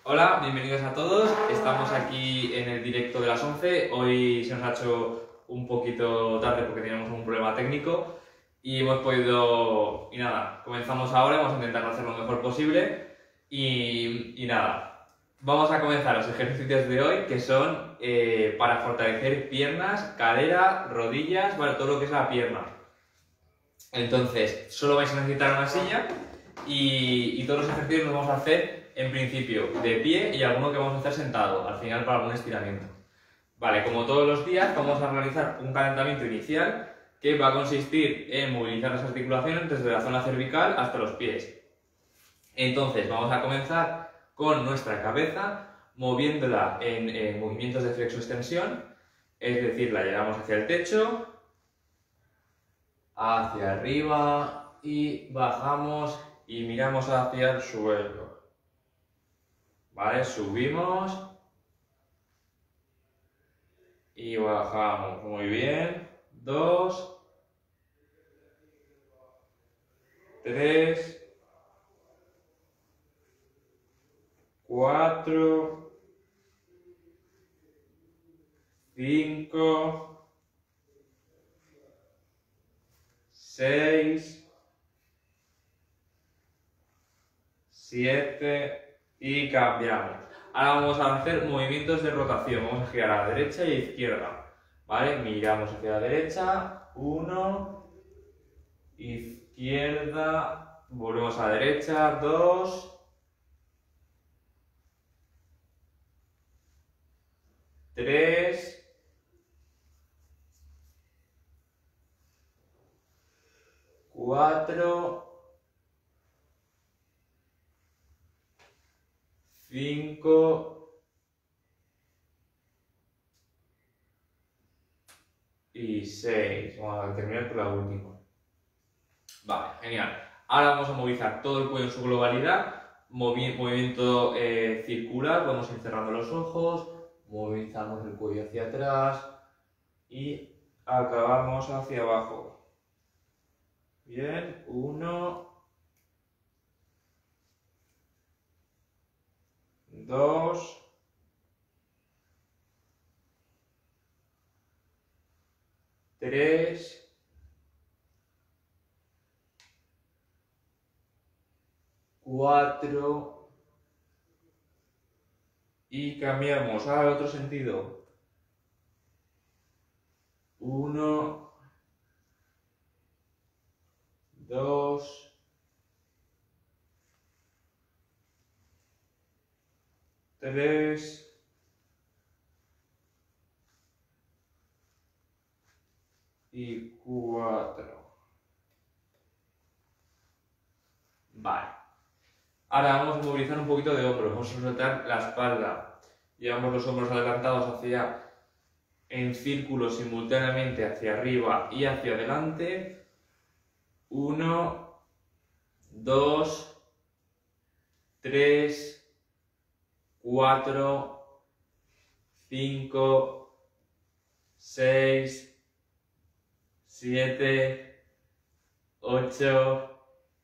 Hola, bienvenidos a todos. Estamos aquí en el directo de las 11. Hoy se nos ha hecho un poquito tarde porque teníamos un problema técnico y hemos podido... Y nada, comenzamos ahora, vamos a intentar hacer lo mejor posible y nada. Vamos a comenzar los ejercicios de hoy que son para fortalecer piernas, cadera, rodillas, vale, todo lo que es la pierna. Entonces, solo vais a necesitar una silla y todos los ejercicios los vamos a hacer en principio de pie y alguno que vamos a hacer sentado, al final para algún estiramiento. Vale, como todos los días vamos a realizar un calentamiento inicial que va a consistir en movilizar las articulaciones desde la zona cervical hasta los pies. Entonces vamos a comenzar con nuestra cabeza moviéndola en movimientos de flexo-extensión, es decir, la llevamos hacia el techo, hacia arriba y bajamos y miramos hacia el suelo. ¿Vale? Subimos y bajamos. Muy bien. 2, 3, 4, 5, 6, 7 y cambiamos. Ahora vamos a hacer movimientos de rotación. Vamos a girar a la derecha y a la izquierda. ¿Vale? Miramos hacia la derecha. 1, izquierda. Volvemos a la derecha. 2, 3, 4, 5 y 6. Vamos a terminar con la última. Vale, genial. Ahora vamos a movilizar todo el cuello en su globalidad. Movimiento circular. Vamos a ir cerrando los ojos. Movilizamos el cuello hacia atrás. Y acabamos hacia abajo. Bien, 1, 2, 3, 4 y cambiamos al otro sentido. 1, 2, 3 y 4. Vale. Ahora vamos a movilizar un poquito de hombros, vamos a soltar la espalda. Llevamos los hombros adelantados en círculo simultáneamente hacia arriba y hacia adelante. 1, 2, 3, 4, 5, 6, 7, 8,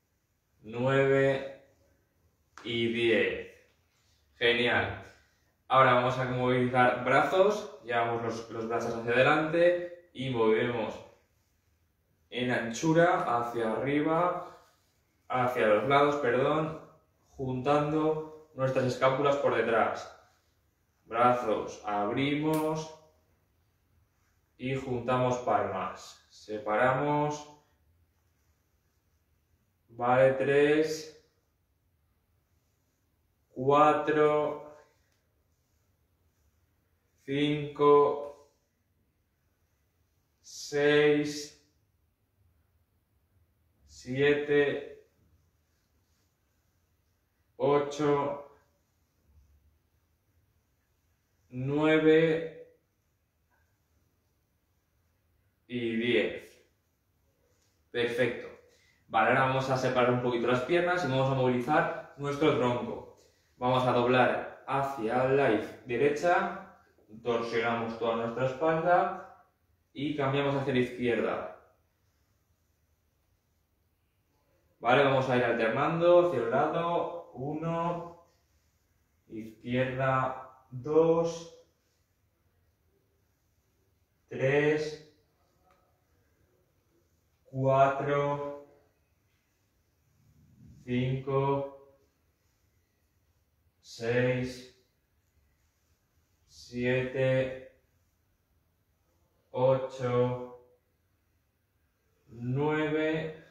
9 y 10. Genial. Ahora vamos a movilizar brazos, llevamos los brazos hacia adelante y movemos en anchura hacia arriba, hacia los lados, perdón, juntando nuestras escápulas por detrás. Brazos, abrimos y juntamos palmas. Separamos. Vale, 3, 4, 5, 6, 7, 8, 9 y 10. Perfecto. Vale, ahora vamos a separar un poquito las piernas y vamos a movilizar nuestro tronco. Vamos a doblar hacia la derecha, torsionamos toda nuestra espalda y cambiamos hacia la izquierda. Vale, vamos a ir alternando hacia un lado, 1, izquierda 2, 3, 4, 5, 6, 7, 8, 9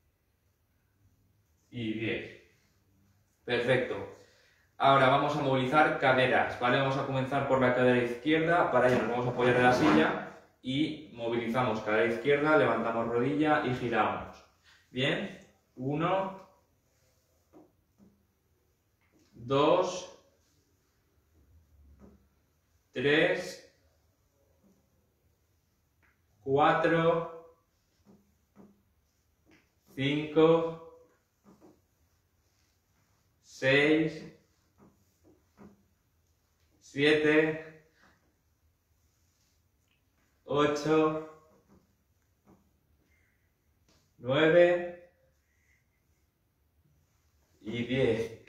y 10. Perfecto. Ahora vamos a movilizar caderas, ¿vale? Vamos a comenzar por la cadera izquierda, para ello nos vamos a apoyar en la silla y movilizamos cadera izquierda, levantamos rodilla y giramos. Bien, 1, 2, 3, 4, 5, 6, 7, 8, 9 y 10.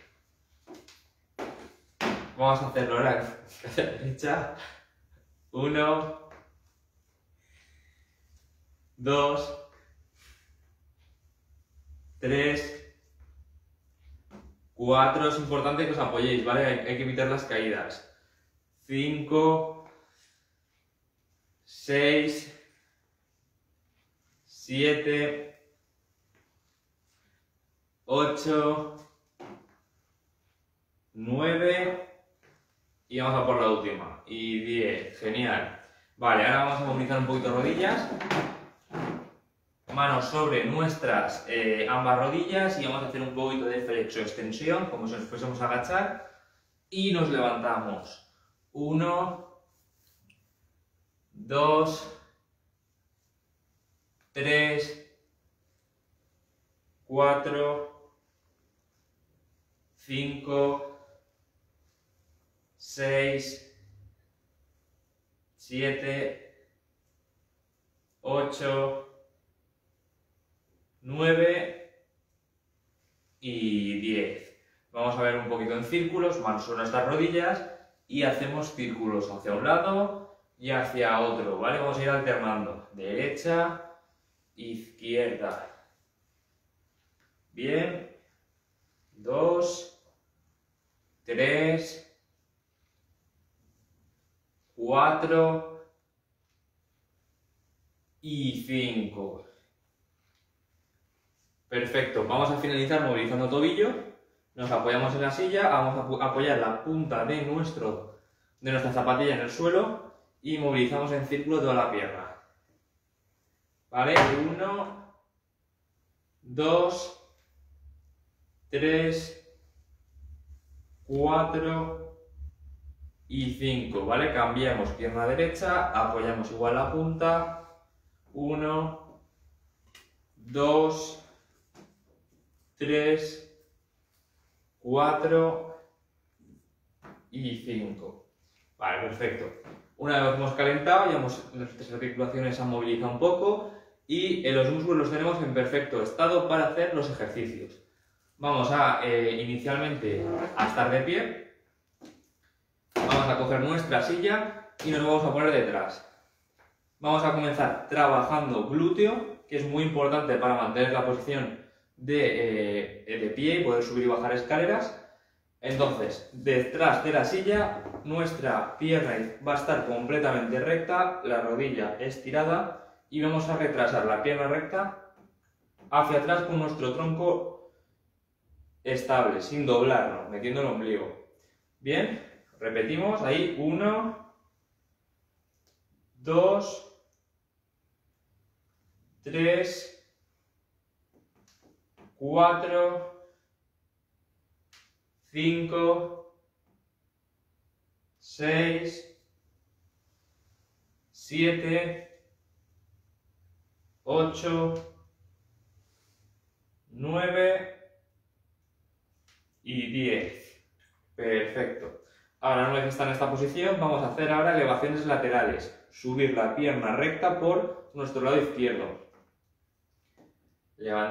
Vamos a hacerlo ahora hacia la derecha. 1, 2, 3, 4. Es importante que os apoyéis, ¿vale? Hay que evitar las caídas. 5, 6, 7, 8, 9 y vamos a por la última. Y 10. Genial. Vale, ahora vamos a movilizar un poquito rodillas. Manos sobre nuestras ambas rodillas y vamos a hacer un poquito de flexo-extensión, como si nos fuésemos a agachar. Y nos levantamos. 1, 2, 3, 4, 5, 6, 7, 8, 9 y 10. Vamos a ver un poquito en círculos, manos sobre nuestras rodillas y hacemos círculos hacia un lado y hacia otro, ¿vale? Vamos a ir alternando, derecha, izquierda. Bien, 2, 3, 4 y 5. Perfecto, vamos a finalizar movilizando tobillo. Nos apoyamos en la silla, vamos a apoyar la punta de nuestra zapatilla en el suelo y movilizamos en círculo toda la pierna. ¿Vale? 1, 2, 3, 4 y 5. ¿Vale? Cambiamos pierna derecha, apoyamos igual la punta. 1, 2, 3, 4 y 5. Vale, perfecto. Una vez hemos calentado, ya nuestras articulaciones se han movilizado un poco y los músculos los tenemos en perfecto estado para hacer los ejercicios. Vamos a inicialmente a estar de pie. Vamos a coger nuestra silla y nos vamos a poner detrás. Vamos a comenzar trabajando glúteo, que es muy importante para mantener la posición de pie y poder subir y bajar escaleras. Entonces, detrás de la silla, nuestra pierna va a estar completamente recta, la rodilla estirada y vamos a retrasar la pierna recta hacia atrás con nuestro tronco estable, sin doblarnos, metiendo el ombligo. Bien, repetimos ahí, 1, 2, 3, 4, 5, 6, 7, 8, 9 y 10. Perfecto. Ahora, una vez que está en esta posición, vamos a hacer ahora elevaciones laterales. Subir la pierna recta por nuestro lado izquierdo.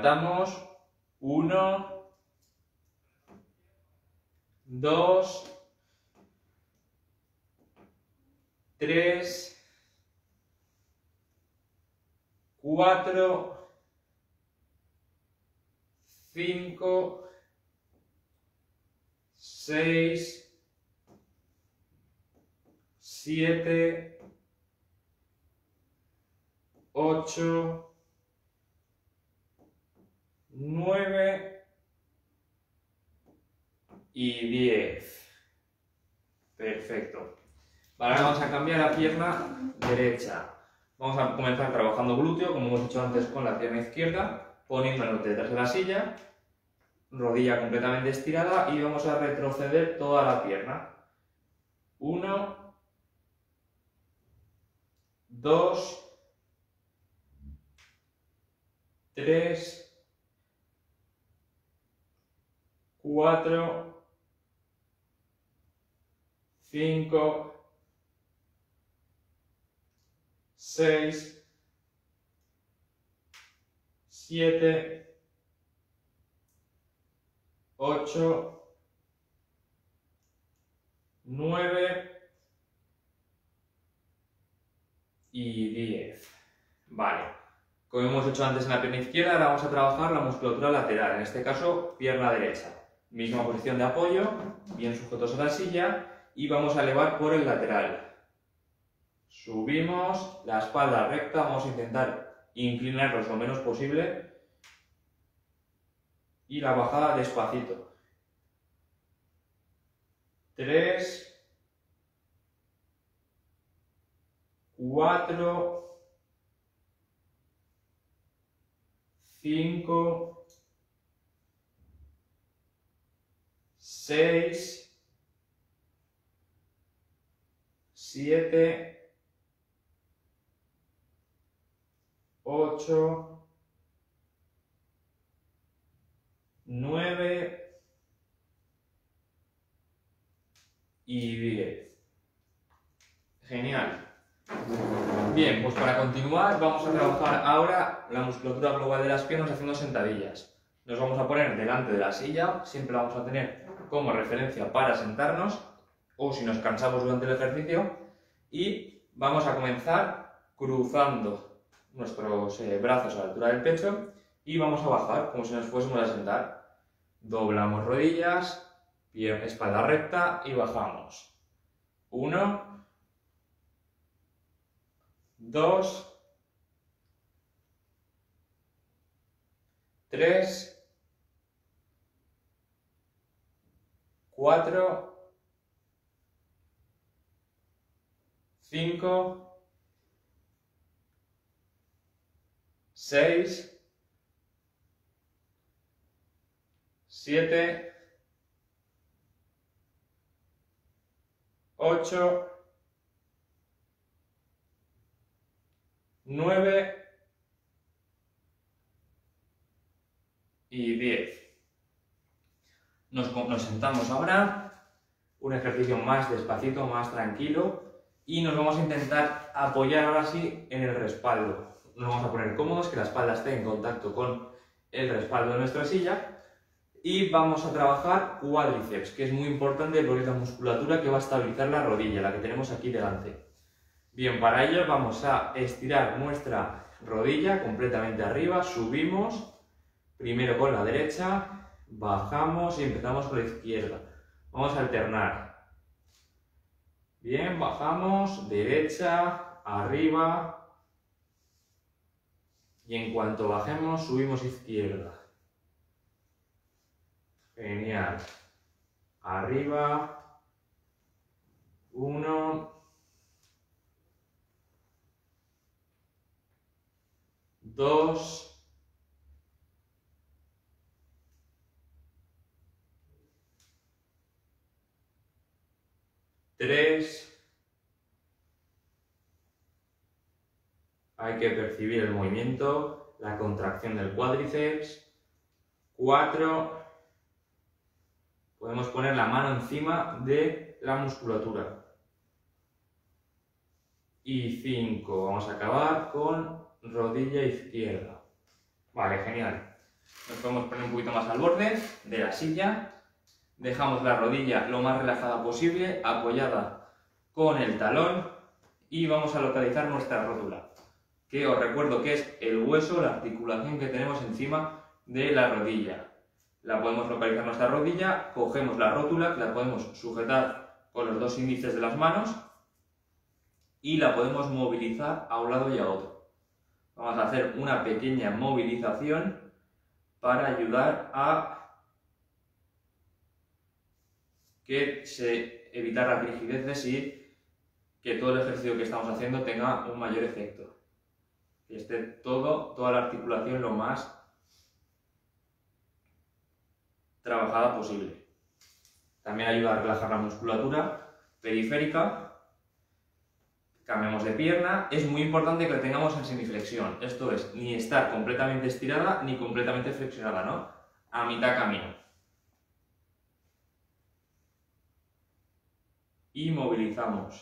Levantamos. 1, 2, 3, 4, 5, 6, 7, 8, 9 y 10. Perfecto. Vale, ahora vamos a cambiar la pierna derecha. Vamos a comenzar trabajando glúteo, como hemos hecho antes con la pierna izquierda, poniéndonos detrás de la silla, rodilla completamente estirada y vamos a retroceder toda la pierna. 1, 2, 3, 4, 5, 6, 7, 8, 9 y 10. Vale, como hemos hecho antes en la pierna izquierda, ahora vamos a trabajar la musculatura lateral, en este caso pierna derecha. Misma posición de apoyo, bien sujetos a la silla y vamos a elevar por el lateral. Subimos, la espalda recta, vamos a intentar inclinarnos lo menos posible y la bajada despacito. 3, 4, 5, 6, 7, 8, 9 y 10. Genial. Bien, pues para continuar vamos a trabajar ahora la musculatura global de las piernas haciendo sentadillas. Nos vamos a poner delante de la silla, siempre la vamos a tener como referencia para sentarnos o si nos cansamos durante el ejercicio y vamos a comenzar cruzando nuestros brazos a la altura del pecho y vamos a bajar como si nos fuésemos a sentar. Doblamos rodillas, espalda recta y bajamos. 1, 2, 3, 4, 5, 6, 7, 8, 9 y 10. Nos sentamos ahora, un ejercicio más despacito, más tranquilo y nos vamos a intentar apoyar ahora sí en el respaldo. Nos vamos a poner cómodos, que la espalda esté en contacto con el respaldo de nuestra silla y vamos a trabajar cuádriceps, que es muy importante porque es la musculatura que va a estabilizar la rodilla, la que tenemos aquí delante. Bien, para ello vamos a estirar nuestra rodilla completamente arriba, subimos, primero con la derecha, bajamos y empezamos con la izquierda. Vamos a alternar. Bien, bajamos, derecha, arriba y en cuanto bajemos subimos izquierda. Genial. Arriba, 1, 2, 3, hay que percibir el movimiento, la contracción del cuádriceps, 4, podemos poner la mano encima de la musculatura, y 5, vamos a acabar con rodilla izquierda. Vale, genial. Nos podemos poner un poquito más al borde de la silla. Dejamos la rodilla lo más relajada posible, apoyada con el talón y vamos a localizar nuestra rótula, que os recuerdo que es el hueso, la articulación que tenemos encima de la rodilla. La podemos localizar nuestra rodilla, cogemos la rótula, que la podemos sujetar con los dos índices de las manos y la podemos movilizar a un lado y a otro. Vamos a hacer una pequeña movilización para ayudar a evitar las rigideces y que todo el ejercicio que estamos haciendo tenga un mayor efecto. Que esté toda la articulación lo más trabajada posible. También ayuda a relajar la musculatura periférica. Cambiamos de pierna. Es muy importante que la tengamos en semiflexión. Esto es, ni estar completamente estirada ni completamente flexionada, ¿no? A mitad camino. Y movilizamos.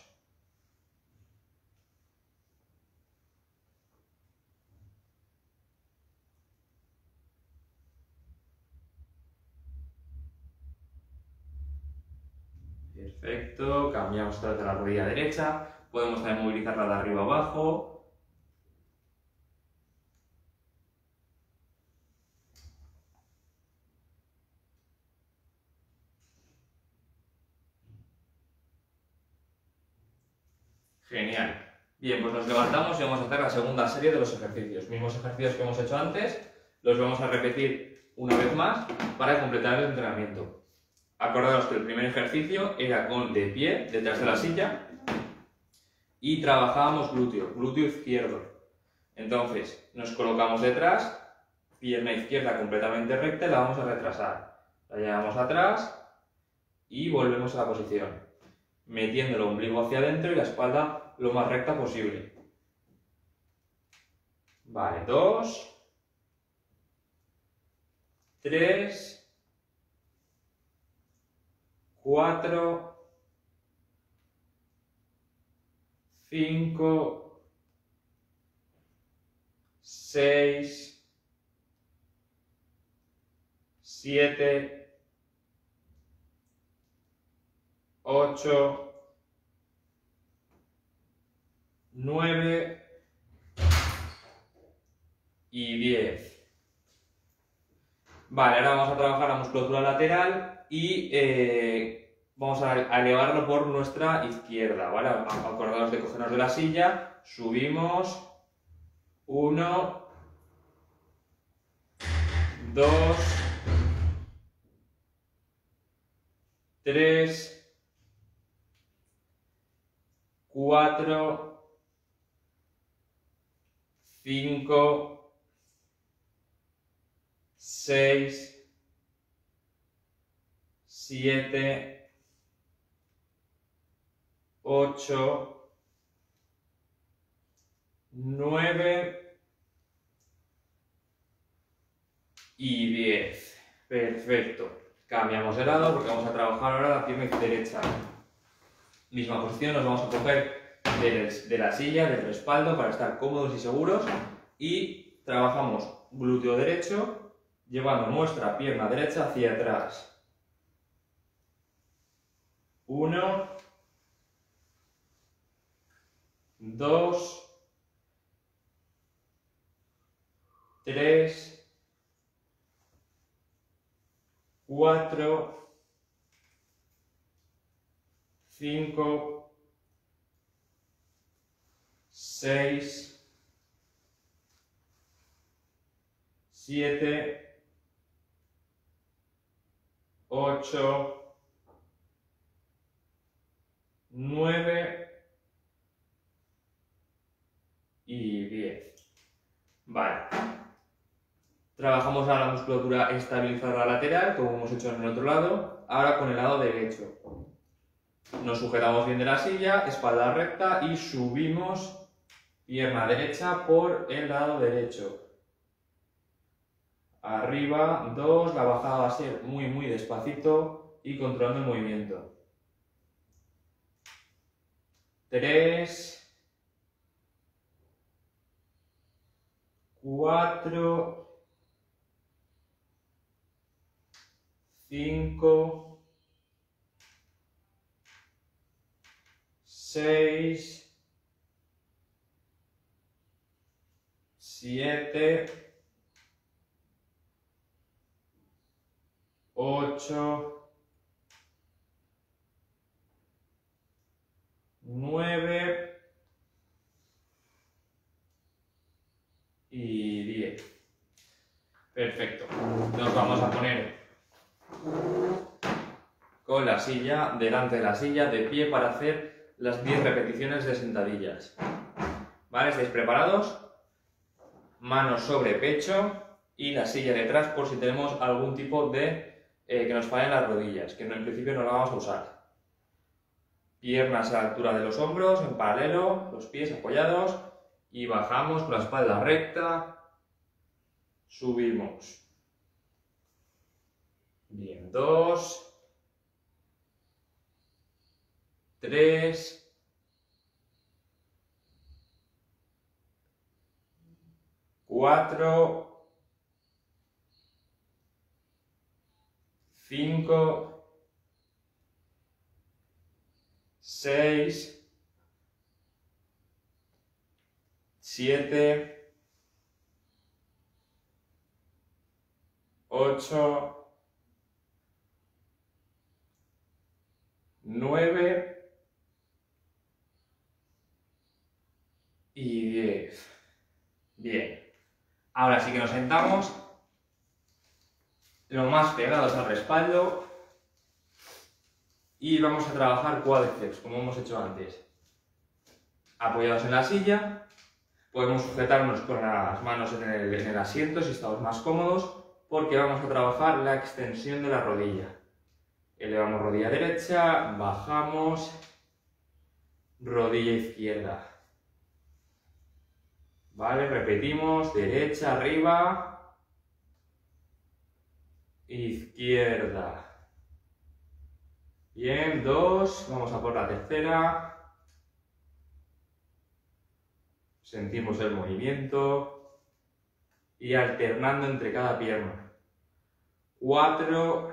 Perfecto, cambiamos otra vez la rodilla derecha, podemos también movilizarla de arriba abajo. Genial. Bien, pues nos levantamos y vamos a hacer la segunda serie de los ejercicios. Mismos ejercicios que hemos hecho antes, los vamos a repetir una vez más para completar el entrenamiento. Acordaos que el primer ejercicio era con de pie, detrás de la silla, y trabajábamos glúteo izquierdo. Entonces, nos colocamos detrás, pierna izquierda completamente recta y la vamos a retrasar. La llevamos atrás y volvemos a la posición, metiendo el ombligo hacia adentro y la espalda lo más recta posible. Vale, 2, 3, 4, 5, 6, 7, 8, 9 y 10. Vale, ahora vamos a trabajar la musculatura lateral y vamos a elevarlo por nuestra izquierda, ¿vale? Acordaos de cogernos de la silla, subimos, 1, 2, 3, 4, 5, 6, 7, 8, 9 y 10. Perfecto. Cambiamos de lado porque vamos a trabajar ahora la pierna derecha. Misma posición, nos vamos a coger de la silla, del respaldo para estar cómodos y seguros y trabajamos glúteo derecho llevando nuestra pierna derecha hacia atrás. 1, 2, 3, 4, 5, 6, 7, 8, 9 y 10. Vale. Trabajamos ahora la musculatura estabilizadora lateral, como hemos hecho en el otro lado. Ahora con el lado derecho. Nos sujetamos bien de la silla, espalda recta y subimos pierna derecha por el lado derecho. Arriba, 2, la bajada va a ser muy despacito y controlando el movimiento. 3, 4, 5, 6, 7, 8, 9 y 10. Perfecto. Nos vamos a poner con la silla, delante de la silla, de pie para hacer las 10 repeticiones de sentadillas. ¿Vale? ¿Estáis preparados? Manos sobre pecho y la silla detrás por si tenemos algún tipo de que nos fallen las rodillas, que en principio no la vamos a usar. Piernas a la altura de los hombros, en paralelo, los pies apoyados y bajamos con la espalda recta, subimos. Bien, 2, 3, 4, 5, 6, 7, 8, 9 y 10. Bien. Ahora sí que nos sentamos lo más pegados al respaldo y vamos a trabajar cuádriceps, como hemos hecho antes. Apoyados en la silla, podemos sujetarnos con las manos en el asiento si estamos más cómodos, porque vamos a trabajar la extensión de la rodilla. Elevamos rodilla derecha, bajamos, rodilla izquierda. Vale, repetimos, derecha, arriba, izquierda. Bien, 2, vamos a por la tercera. Sentimos el movimiento y alternando entre cada pierna. 4,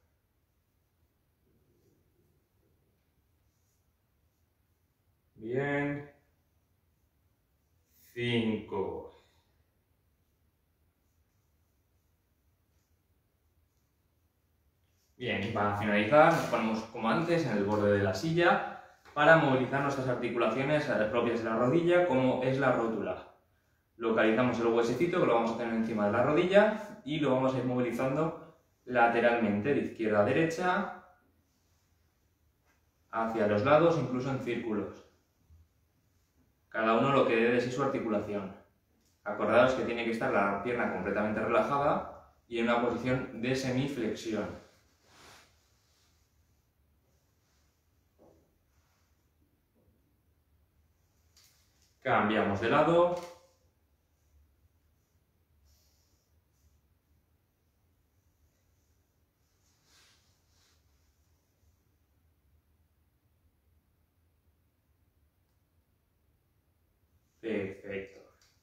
bien, 5. Bien, y para finalizar nos ponemos como antes en el borde de la silla para movilizar nuestras articulaciones propias de la rodilla, como es la rótula. Localizamos el huesecito que lo vamos a tener encima de la rodilla y lo vamos a ir movilizando lateralmente, de izquierda a derecha, hacia los lados, incluso en círculos. Cada uno lo que dé de sí su articulación. Acordaos que tiene que estar la pierna completamente relajada y en una posición de semiflexión. Cambiamos de lado. Perfecto.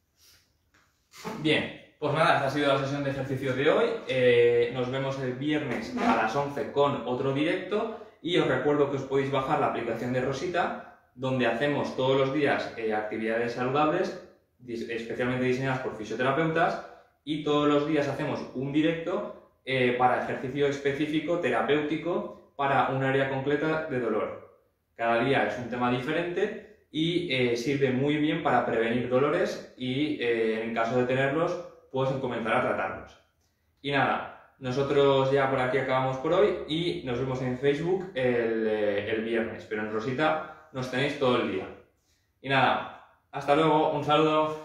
Bien, pues nada, esta ha sido la sesión de ejercicio de hoy. Nos vemos el viernes a las 11 con otro directo y os recuerdo que os podéis bajar la aplicación de Rosita, donde hacemos todos los días actividades saludables, especialmente diseñadas por fisioterapeutas, y todos los días hacemos un directo para ejercicio específico, terapéutico, para un área concreta de dolor. Cada día es un tema diferente y sirve muy bien para prevenir dolores y en caso de tenerlos, pues comenzar a tratarlos. Y nada, nosotros ya por aquí acabamos por hoy y nos vemos en Facebook el viernes, pero en Rosita nos tenéis todo el día. Y nada, hasta luego, un saludo.